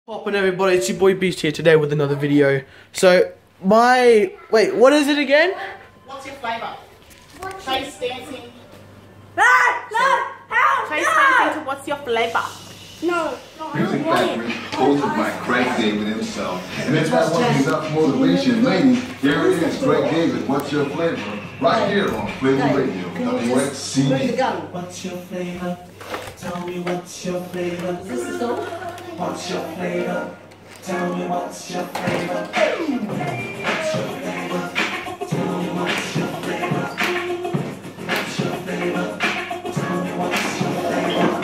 Poppin' everybody, it's your boy Beast here today with another video. So, wait, what is it again? What's your flavour? Chase dancing. Chase dancing to what's your flavour? No, Music Factory, hosted by Craig David himself. And if that wasn't enough motivation, ladies, here it is, Craig David, what's your flavor? Right here on Flavor Radio, WXCD. What's your flavor? Tell me what's your flavor. is this the song? What's your flavor? Tell me what's your flavor. What's your flavor? Tell me what's your flavor. What's your flavor? Tell me what's your flavor.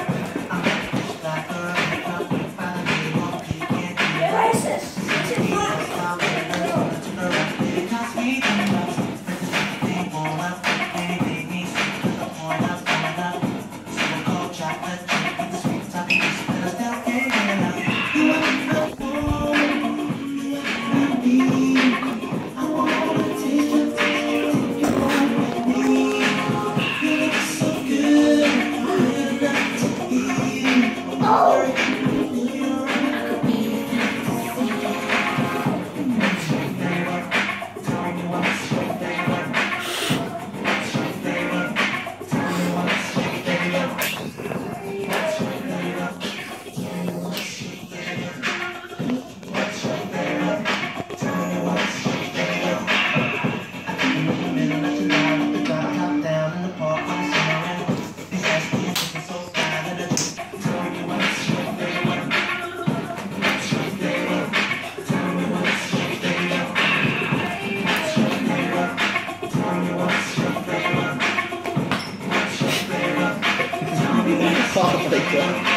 Oh my god.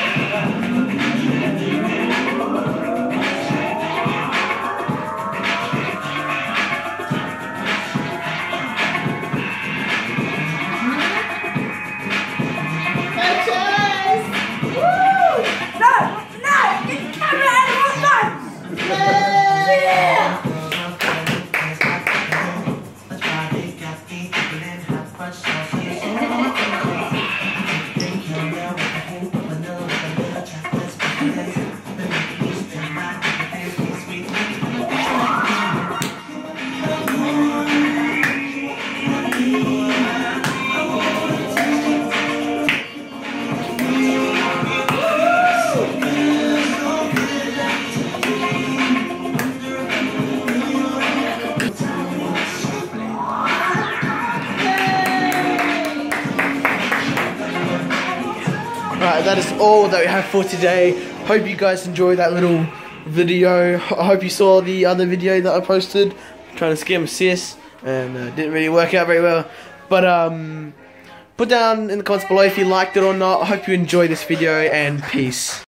Alright, that is all that we have for today. Hope you guys enjoyed that little video. I hope you saw the other video that I posted, trying to scam a sis, and didn't really work out very well. But put down in the comments below if you liked it or not. I hope you enjoyed this video, and peace.